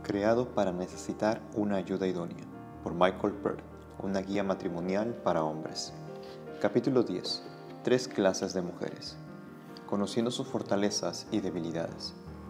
Creado para necesitar una ayuda idónea, por Michael Pearl, una guía matrimonial para hombres. Capítulo 10. 3 clases de mujeres. Conociendo sus fortalezas y debilidades.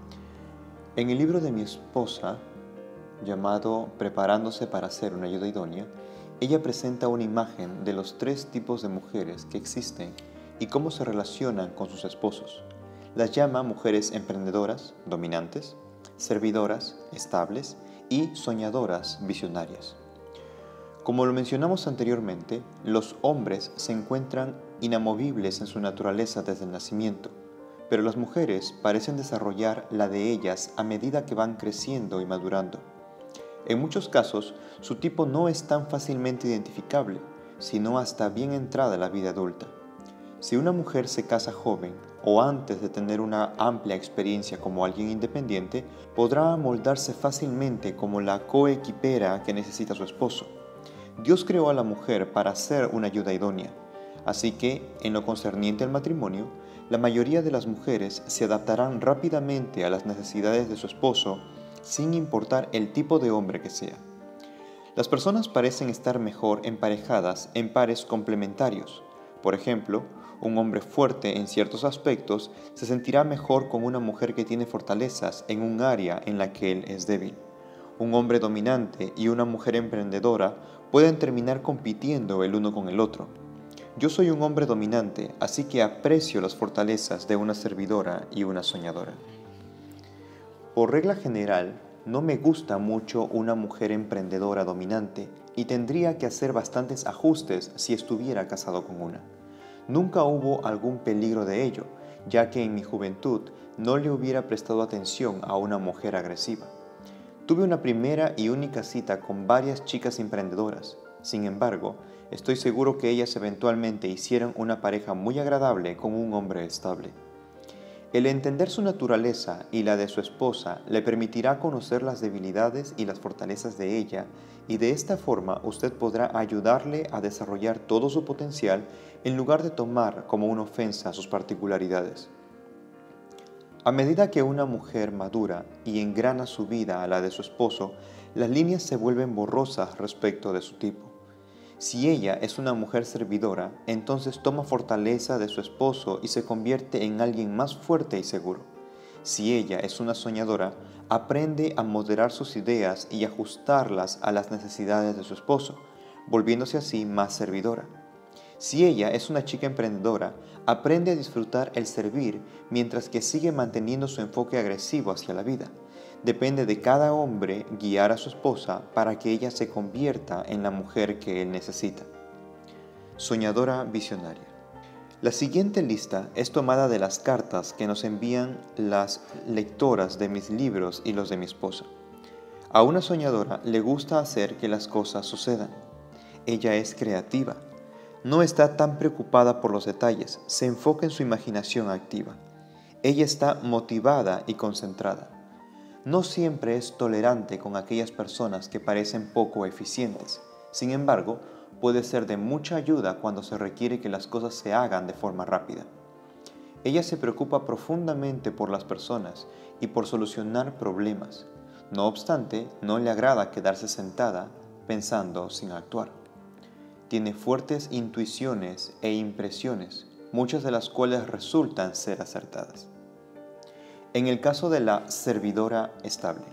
En el libro de mi esposa, llamado Preparándose para ser una ayuda idónea, ella presenta una imagen de los 3 tipos de mujeres que existen y cómo se relacionan con sus esposos. Las llama mujeres emprendedoras, dominantes, servidoras, estables y soñadoras, visionarias. Como lo mencionamos anteriormente, los hombres se encuentran inamovibles en su naturaleza desde el nacimiento, pero las mujeres parecen desarrollar la de ellas a medida que van creciendo y madurando. En muchos casos, su tipo no es tan fácilmente identificable, sino hasta bien entrada la vida adulta. Si una mujer se casa joven o antes de tener una amplia experiencia como alguien independiente, podrá amoldarse fácilmente como la coequipera que necesita su esposo. Dios creó a la mujer para ser una ayuda idónea, así que, en lo concerniente al matrimonio, la mayoría de las mujeres se adaptarán rápidamente a las necesidades de su esposo, sin importar el tipo de hombre que sea. Las personas parecen estar mejor emparejadas en pares complementarios. Por ejemplo, un hombre fuerte en ciertos aspectos se sentirá mejor con una mujer que tiene fortalezas en un área en la que él es débil. Un hombre dominante y una mujer emprendedora pueden terminar compitiendo el uno con el otro. Yo soy un hombre dominante, así que aprecio las fortalezas de una servidora y una soñadora. Por regla general, no me gusta mucho una mujer emprendedora dominante y tendría que hacer bastantes ajustes si estuviera casado con una. Nunca hubo algún peligro de ello, ya que en mi juventud no le hubiera prestado atención a una mujer agresiva. Tuve una primera y única cita con varias chicas emprendedoras. Sin embargo, estoy seguro que ellas eventualmente hicieron una pareja muy agradable con un hombre estable. El entender su naturaleza y la de su esposa le permitirá conocer las debilidades y las fortalezas de ella, y de esta forma usted podrá ayudarle a desarrollar todo su potencial en lugar de tomar como una ofensa sus particularidades. A medida que una mujer madura y engrana su vida a la de su esposo, las líneas se vuelven borrosas respecto de su tipo. Si ella es una mujer servidora, entonces toma fortaleza de su esposo y se convierte en alguien más fuerte y seguro. Si ella es una soñadora, aprende a moderar sus ideas y ajustarlas a las necesidades de su esposo, volviéndose así más servidora. Si ella es una chica emprendedora, aprende a disfrutar el servir mientras que sigue manteniendo su enfoque agresivo hacia la vida. Depende de cada hombre guiar a su esposa para que ella se convierta en la mujer que él necesita. Soñadora visionaria. La siguiente lista es tomada de las cartas que nos envían las lectoras de mis libros y los de mi esposa. A una soñadora le gusta hacer que las cosas sucedan. Ella es creativa. No está tan preocupada por los detalles, se enfoca en su imaginación activa. Ella está motivada y concentrada. No siempre es tolerante con aquellas personas que parecen poco eficientes. Sin embargo, puede ser de mucha ayuda cuando se requiere que las cosas se hagan de forma rápida. Ella se preocupa profundamente por las personas y por solucionar problemas. No obstante, no le agrada quedarse sentada pensando sin actuar. Tiene fuertes intuiciones e impresiones, muchas de las cuales resultan ser acertadas. En el caso de la servidora estable.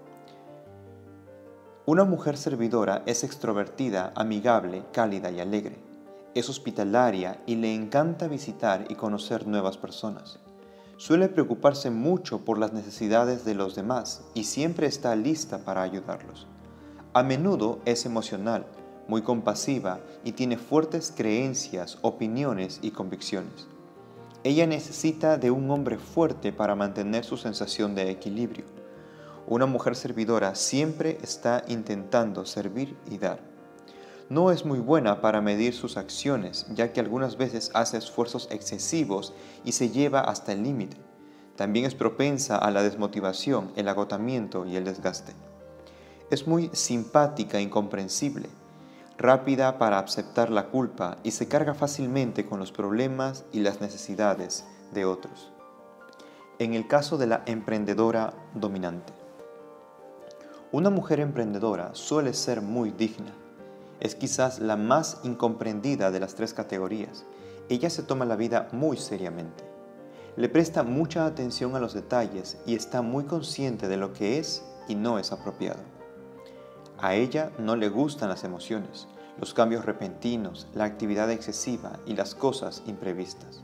Una mujer servidora es extrovertida, amigable, cálida y alegre. Es hospitalaria y le encanta visitar y conocer nuevas personas. Suele preocuparse mucho por las necesidades de los demás y siempre está lista para ayudarlos. A menudo es emocional, muy compasiva y tiene fuertes creencias, opiniones y convicciones. Ella necesita de un hombre fuerte para mantener su sensación de equilibrio. Una mujer servidora siempre está intentando servir y dar. No es muy buena para medir sus acciones, ya que algunas veces hace esfuerzos excesivos y se lleva hasta el límite. También es propensa a la desmotivación, el agotamiento y el desgaste. Es muy simpática e incomprensible, rápida para aceptar la culpa y se carga fácilmente con los problemas y las necesidades de otros. En el caso de la emprendedora dominante. Una mujer emprendedora suele ser muy digna. Es quizás la más incomprendida de las tres categorías. Ella se toma la vida muy seriamente. Le presta mucha atención a los detalles y está muy consciente de lo que es y no es apropiado. A ella no le gustan las emociones, los cambios repentinos, la actividad excesiva y las cosas imprevistas.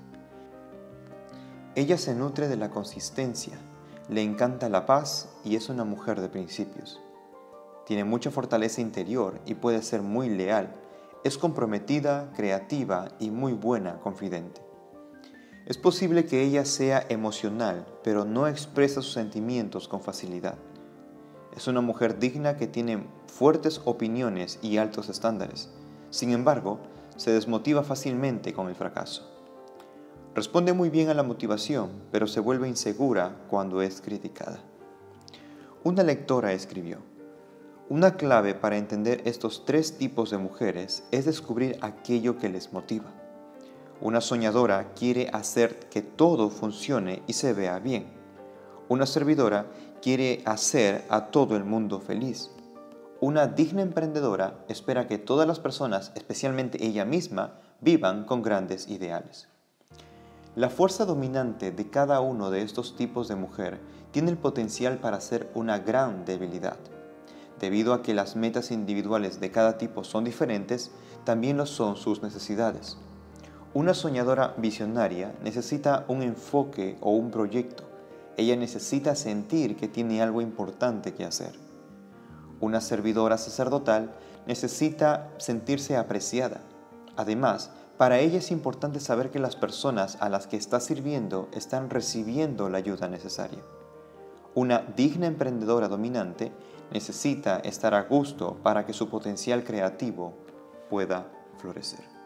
Ella se nutre de la consistencia, le encanta la paz y es una mujer de principios. Tiene mucha fortaleza interior y puede ser muy leal. Es comprometida, creativa y muy buena confidente. Es posible que ella sea emocional, pero no expresa sus sentimientos con facilidad. Es una mujer digna que tiene fuertes opiniones y altos estándares. Sin embargo, se desmotiva fácilmente con el fracaso. Responde muy bien a la motivación, pero se vuelve insegura cuando es criticada. Una lectora escribió: una clave para entender estos tres tipos de mujeres es descubrir aquello que les motiva. Una soñadora quiere hacer que todo funcione y se vea bien. Una servidora quiere hacer a todo el mundo feliz. Una digna emprendedora espera que todas las personas, especialmente ella misma, vivan con grandes ideales. La fuerza dominante de cada uno de estos tipos de mujer tiene el potencial para ser una gran debilidad. Debido a que las metas individuales de cada tipo son diferentes, también lo son sus necesidades. Una soñadora visionaria necesita un enfoque o un proyecto. Ella necesita sentir que tiene algo importante que hacer. Una servidora sacerdotal necesita sentirse apreciada. Además, para ella es importante saber que las personas a las que está sirviendo están recibiendo la ayuda necesaria. Una digna emprendedora dominante necesita estar a gusto para que su potencial creativo pueda florecer.